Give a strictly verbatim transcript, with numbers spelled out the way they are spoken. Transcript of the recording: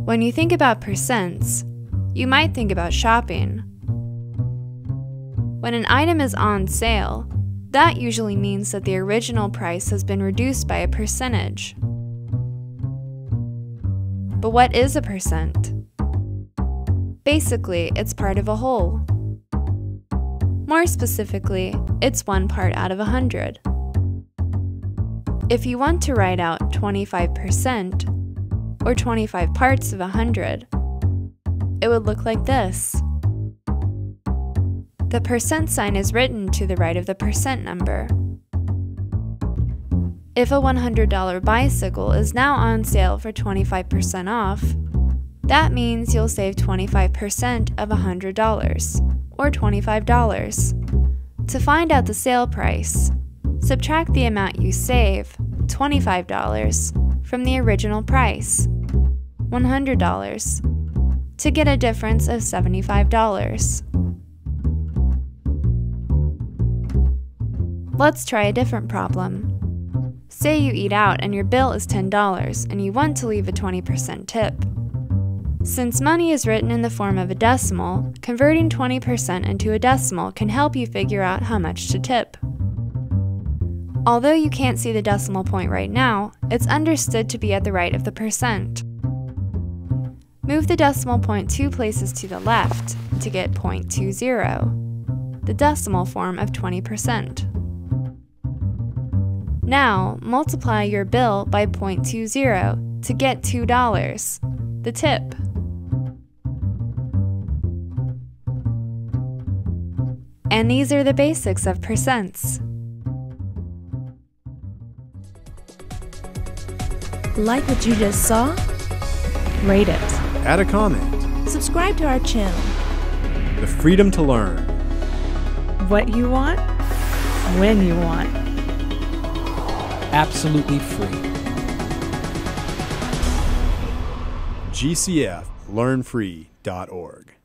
When you think about percents, you might think about shopping. When an item is on sale, that usually means that the original price has been reduced by a percentage. But what is a percent? Basically, it's part of a whole. More specifically, it's one part out of a hundred. If you want to write out twenty-five percent, or twenty-five parts of a hundred, it would look like this. The percent sign is written to the right of the percent number. If a one hundred dollar bicycle is now on sale for twenty-five percent off, that means you'll save twenty-five percent of one hundred dollars, or twenty-five dollars. To find out the sale price, subtract the amount you save, twenty-five dollars, from the original price, one hundred dollars, to get a difference of seventy-five dollars. Let's try a different problem. Say you eat out and your bill is ten dollars and you want to leave a twenty percent tip. Since money is written in the form of a decimal, converting twenty percent into a decimal can help you figure out how much to tip. Although you can't see the decimal point right now, it's understood to be at the right of the percent. Move the decimal point two places to the left to get zero point two zero, the decimal form of twenty percent. Now, multiply your bill by zero point two zero to get two dollars, the tip. And these are the basics of percents. Like what you just saw? Rate it. Add a comment. Subscribe to our channel. The freedom to learn. What you want, when you want. Absolutely free. G C F learn free dot org